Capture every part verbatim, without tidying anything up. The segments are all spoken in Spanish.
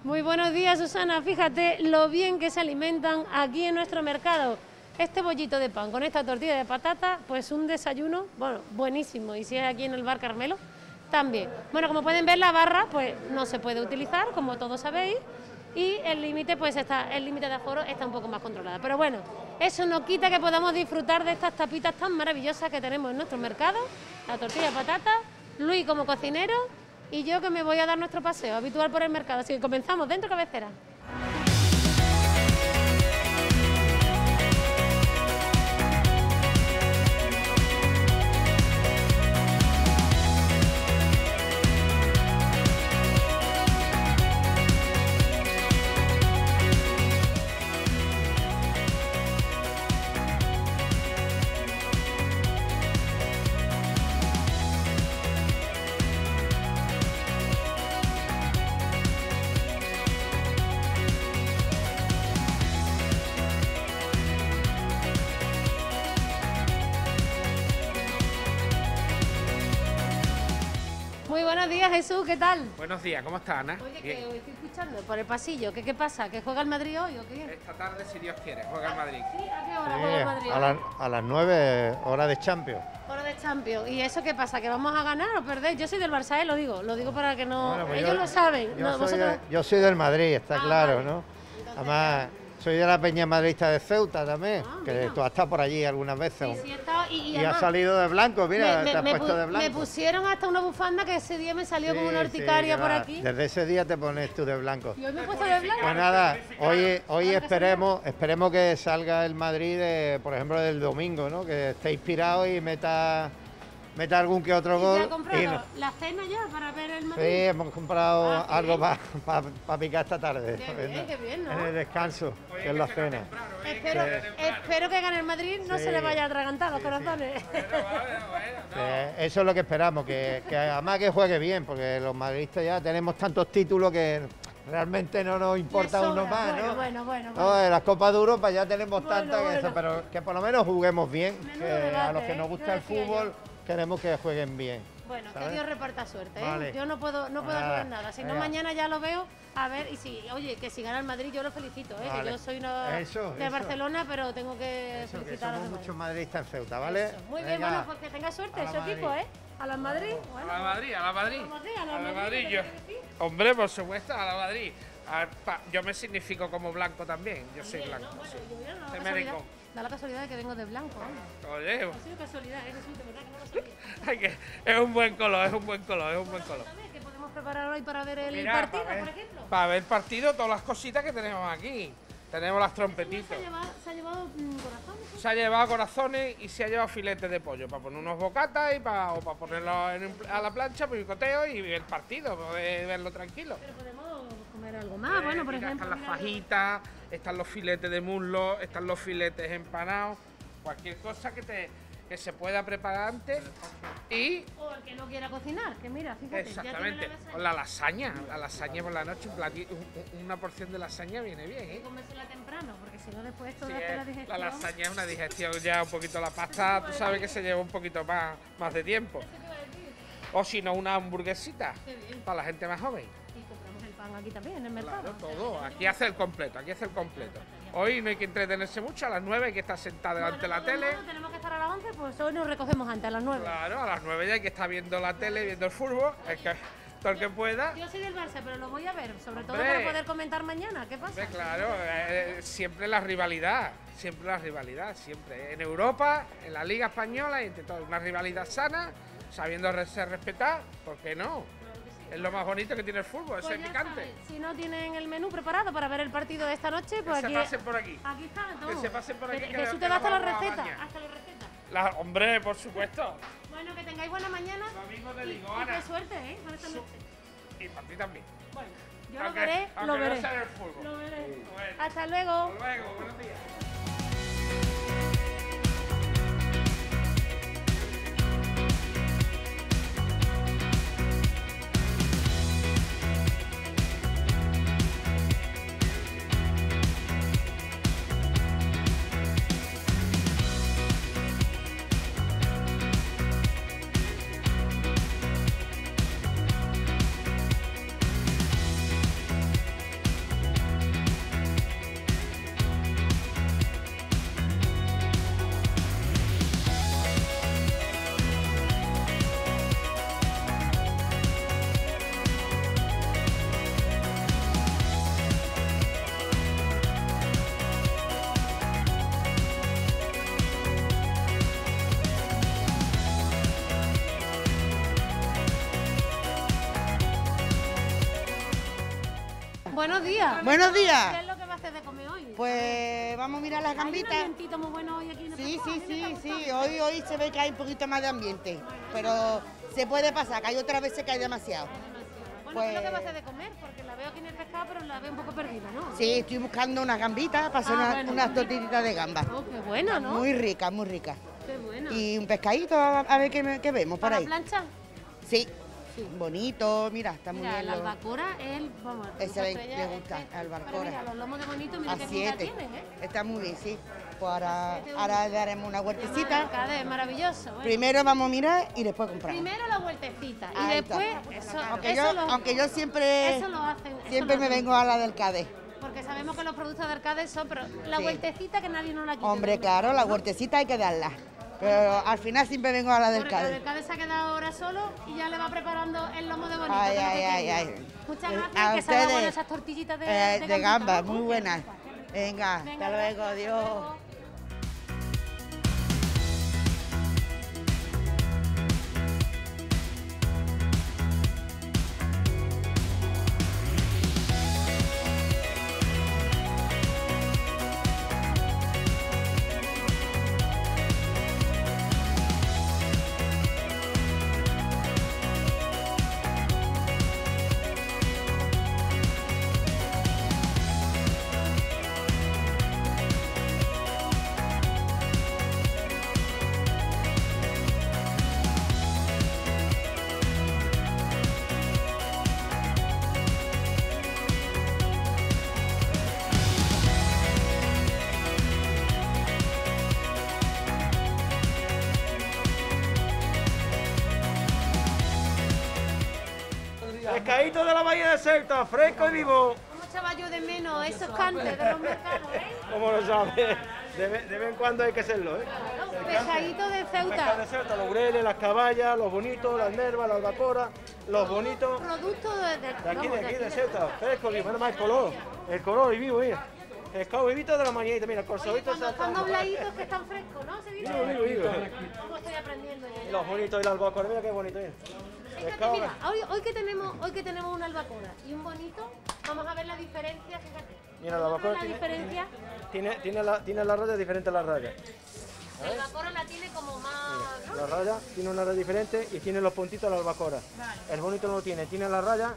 Muy buenos días, Susana. Fíjate lo bien que se alimentan aquí en nuestro mercado. Este bollito de pan con esta tortilla de patata, pues un desayuno, bueno, buenísimo. Y si es aquí en el Bar Carmelo, también. Bueno, como pueden ver, la barra pues no se puede utilizar, como todos sabéis, y el límite pues está, el límite de aforo está un poco más controlado. Pero bueno, eso no quita que podamos disfrutar de estas tapitas tan maravillosas que tenemos en nuestro mercado, la tortilla de patata, Luis como cocinero y yo que me voy a dar nuestro paseo habitual por el mercado. Así que comenzamos dentro cabecera. Muy buenos días, Jesús, ¿qué tal? Buenos días, ¿cómo está, Ana? Oye, Bien. que hoy estoy escuchando por el pasillo, ¿qué, qué pasa? ¿Que juega el Madrid hoy o qué? Esta tarde, si Dios quiere, juega el Madrid. Sí, ¿a qué hora Sí, juega el Madrid? a, la- a las nueve, hora de Champions. Hora de Champions. ¿Y eso qué pasa? ¿Que vamos a ganar o perder? Yo soy del Barça, ¿eh? Lo digo, lo digo para que no... Bueno, pues Ellos yo- lo saben. Yo, no, soy vosotros... de- yo soy del Madrid, está Ah, claro, vale. ¿no? Entonces, Además, soy de la Peña Madrista de Ceuta también, Ah, que mira. tú has estado por allí algunas veces. Sí, sí, he estado- y, y y has además, salido de blanco, mira, me, me- te has me puesto pu- de blanco. me pusieron hasta una bufanda que ese día me salió como una Sí, urticaria sí, por que va. aquí. Desde ese día te pones tú de blanco. Y hoy me he puesto de blanco. Pues nada, hoy, hoy Ahora que esperemos, esperemos que salga el Madrid, de, por ejemplo, del domingo, ¿no? Que esté inspirado y meta, meta algún que otro ¿Y te gol. ha comprado y no- la cena ya para ver el Madrid? Sí, hemos comprado Ah, qué algo bien. para picar esta tarde. Qué bien, qué bien, ¿no? En el descanso, que es la cena. Espero, espero que gane el Madrid, no Sí. se le vaya a atragantar los corazones. Sí, eso es lo que esperamos, que, que además que juegue bien, porque los madridistas ya tenemos tantos títulos que realmente no nos importa Le uno sobra. más, Bueno, ¿no? bueno, bueno, No, bueno. en las Copas de Europa ya tenemos Bueno, tantas, que bueno. eso, pero que por lo menos juguemos bien, Menudo que a debate, los que nos ¿eh? gusta Yo el decía fútbol yo. queremos que jueguen bien. Bueno, que ¿sabes? Dios reparta suerte, ¿eh? Vale. Yo no puedo, no puedo Nada, ayudar nada. Si no, venga. mañana ya lo veo. A ver, y si, oye, que si gana el Madrid yo lo felicito, ¿eh? Vale. Que yo soy una Eso, de eso. Barcelona, pero tengo que Eso, que felicitar a somos los muchos madridistas. madridistas en Ceuta, ¿vale? Eso. Muy bien, Venga. bueno, pues que tenga suerte A la ese equipo, Madrid. ¿eh? A la Madrid. A Bueno, la Madrid, a la Madrid. A la Madrid, a la A la Madrid, Madrid, ¿qué yo. te decir? Hombre, por supuesto, a la Madrid. A ver, pa- yo me significo como blanco también, yo soy Bien, blanco. ¿no? Bueno, sí. yo voy a dar la Soy casualidad, maricón. da la casualidad de que vengo de blanco, vamos. Oye, Ha sido casualidad, ¿eh? Jesús, de verdad que no lo sabía. hay que- es un buen color, es un buen color, es un buen color. Cuéntame, ¿qué podemos preparar hoy para ver el Mira, partido, para ver, por ejemplo? para ver partido, todas las cositas que tenemos aquí. Tenemos las Se trompetitas. ha llevado, se ha llevado mm, corazones. Se ha llevado corazones y se ha llevado filetes de pollo para poner unos bocatas y para, o para ponerlo en un- a la plancha, picoteo y ver el partido, poder verlo tranquilo. Pero podemos comer algo más, bueno, por Eh, mira, ejemplo. están las mira, fajitas, están los filetes de muslo, están los filetes empanados, cualquier cosa que te que se pueda preparar antes y o el que no quiera cocinar, que mira, fíjate, exactamente ya tiene con la la lasaña, la lasaña por la noche, un plati- un- un- una porción de lasaña viene bien, Hay que ¿eh? comérsela temprano, porque si no después todo Sí, hace la eh, digestión. la lasaña es una digestión ya un poquito, la pasta tú sabes que se lleva un poquito más, más de tiempo. ¿Qué te iba a decir? O si no, una hamburguesita Qué bien. para la gente más joven. Y compramos el pan aquí también, en el mercado. Claro, todo. Aquí hace el completo, aquí hace el completo. Hoy no hay que entretenerse mucho, a las nueve hay que estar sentado delante de la Bueno, tele. modo, tenemos que estar a las once, pues hoy nos recogemos antes, a las nueve. Claro, a las nueve ya hay que estar viendo la tele, viendo el fútbol, es que todo el que pueda. Yo soy del Barça, pero lo voy a ver, sobre todo Hombre. para poder comentar mañana. ¿Qué pasa? Hombre, claro, eh, siempre la rivalidad, siempre la rivalidad, siempre. En Europa, en la Liga Española, y entre todo, una rivalidad sana, sabiendo re- ser respetada, ¿por qué no? Es lo más bonito que tiene el fútbol, Pues ese ya picante. sabes, si no tienen el menú preparado para ver el partido de esta noche, pues Que se aquí, pasen por aquí. aquí está todo. Que se pasen por aquí, Que- que Jesús le- te que da nos hasta la vamos a receta, bañar. hasta la receta. La, hombre, por supuesto. Bueno, que tengáis buena mañana. Lo mismo te y, digo, y Ana. qué suerte, ¿eh? Con esta Su- noche. Y para ti también. Bueno, yo lo Aunque- veré, aunque lo no veré. sea en el fútbol. Lo veré. Bueno. Hasta luego. Hasta luego, buenos días. Buenos días. Buenos días. ¿Qué es lo que va a hacer de comer hoy? Pues vamos a mirar las Hay un gambitas. ambientito muy bueno hoy aquí en el Sí, Pascual, sí, a mí me sí, está sí. gustando. Hoy, hoy se ve que hay un poquito más de ambiente, pero se puede pasar, que hay otras veces que hay demasiado. Bueno, Pues- ¿qué es lo que va a hacer de comer? Porque la veo aquí en el pescado, pero la veo un poco perdida, ¿no? Sí, estoy buscando unas gambitas para hacer Ah, una- bueno. unas tortillitas de gamba. Oh, qué bueno, ¿no? Muy ricas, muy ricas. Qué bueno. Y un pescadito, a, a ver qué, me- qué vemos por ¿Para ahí. plancha? Sí, bonito, mira, está muy Mira, bien. la lo- albacora es el... Vamos, el Ese producto le- estrella le es gusta, este. albacora. Pero mira, los lomos de bonito, mira A qué pinta siete. tienen, ¿eh? Está muy bien, sí. Pues ahora, Este es un- ahora daremos una huertecita. Mercade, maravilloso. bueno. Primero vamos a mirar y después compramos. Primero la vueltecita y Ahí está. después eso, Aunque, eso yo, lo, aunque yo siempre, eso lo hacen. eso siempre lo me hacen. vengo a la del Cádiz. Porque sabemos que los productos de Arcade son, pero la Sí. vueltecita que nadie nos la quita. Hombre, del claro, la mercado, ¿no? huertecita hay que darla. Pero al final siempre vengo a la del Porque el Cádiz. Arcade se ha quedado ahora solo y ya le va preparando el lomo de bonito. Ay, que es lo ay, que ay, quería. ay. Muchas Eh, gracias, a que se hagan ustedes, buenas esas tortillitas de, Eh, de gambita, gambas, ¿no? muy buenas. Venga, Venga, Venga, hasta luego, gracias, adiós. hasta luego. Pescadito de la bahía de Ceuta, fresco y vivo. ¿Cómo echaba yo de menos esos cantes de los mercados, eh? Como lo sabes, de, ve- de vez en cuando hay que hacerlo, ¿eh? Pescadito de Pescado de Ceuta. Ceuta, los laureles, las caballas, los bonitos, las nervas, las albacoras, los bonitos. Producto de, de, De aquí, vamos, de aquí, de Ceuta, fresco, vivo, nada más el color. El color y vivo, mira. Pescado vivito de la mañanita, mira, el Oye, corzadito cuando están dobladitos que están frescos, ¿no? ¿Se dice? Vivo, vivo, vivo. ¿Cómo estoy aprendiendo ya? Los bonitos y la albacora, mira qué bonito, mira. Fíjate, Pescado. mira, hoy, hoy que tenemos, hoy que tenemos una albacora y un bonito, vamos a ver la diferencia, fíjate. Mira, la Vamos a ver albacora la tiene, diferencia. tiene, tiene, la, tiene la raya diferente a la raya. La albacora la tiene como más, ¿no? La raya tiene una raya diferente y tiene los puntitos de la albacora. El bonito no lo tiene, tiene la raya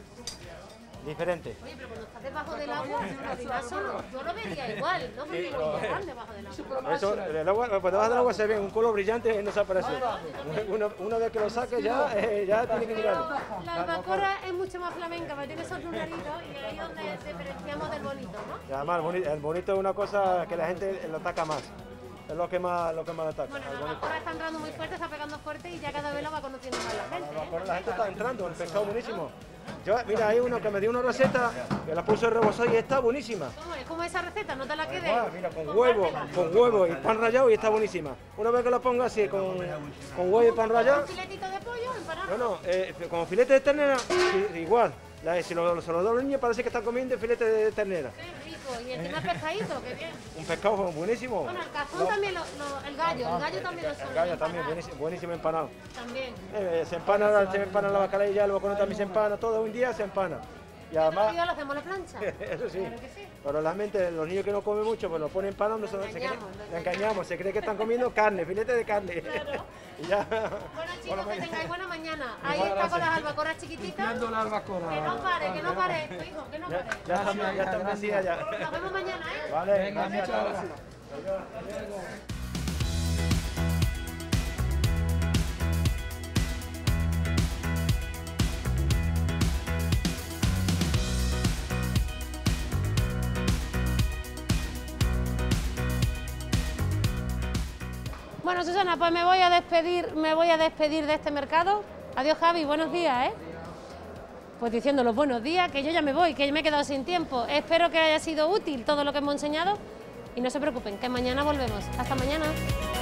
diferente. Oye, pero cuando estás debajo del agua, al final solo, yo lo vería igual, ¿no? Porque lo llevan debajo del agua. Eso, el agua, pues debajo del agua se ve un color brillante y no desaparece. Una, una vez que lo saques ya, eh, ya tiene que mirarlo. La albacora es mucho más flamenca, porque tiene esos numeritos y ahí es donde diferenciamos del bonito, ¿no? Y además el bonito, el bonito es una cosa que la gente lo ataca más. Es lo que más, lo que más ataca. Bueno, el la bonito. albacora está entrando muy fuerte, está pegando fuerte y ya cada vez la va conociendo más la gente, ¿eh? Pero la gente está entrando, el pescado buenísimo. Yo, mira, hay uno que me dio una receta que la puso en rebozado y está buenísima. ¿Cómo es? ¿Cómo es esa receta? No te la quedes. Ah, mira, con huevo, con huevo y pan rallado y está buenísima. Una vez que la ponga así, con, con huevo y pan rallado, Un filetito de pollo empanado. no, no, eh, con filete de ternera, i- igual. La, si lo, se lo da a los niños parece que están comiendo filete de ternera. Qué rico. Y encima pescadito, qué bien. Un pescado buenísimo. Bueno, el cazón también, lo, lo- el gallo, el gallo también lo El suelen gallo también, empanar. buenísimo, buenísimo empanado. También. Eh, se empana, se empana la bacalaya, el bacalao también se empana, todo un día se empana. Y Pero además, lo hacemos a la plancha. eso sí, Claro que sí. pero la mente, los niños que no comen mucho, pues lo ponen empanando, se, se cree- engañamos, lo le engañamos, se cree que están comiendo carne, filete de carne. Y ya. Bueno, chicos, que tengáis buena mañana. Ahí está con las albacoras chiquititas. Que no pare, que no pare esto, hijo, que no Ya, pare. ya están, ya están vencidas ya. Nos vemos mañana, ¿eh? Vale, gracias. hasta ahora. Bueno, Susana, pues me voy a despedir, me voy a despedir de este mercado. Adiós, Javi, buenos días, ¿eh? Pues diciendo los buenos días, que yo ya me voy, que me he quedado sin tiempo. Espero que haya sido útil todo lo que hemos enseñado y no se preocupen, que mañana volvemos. Hasta mañana.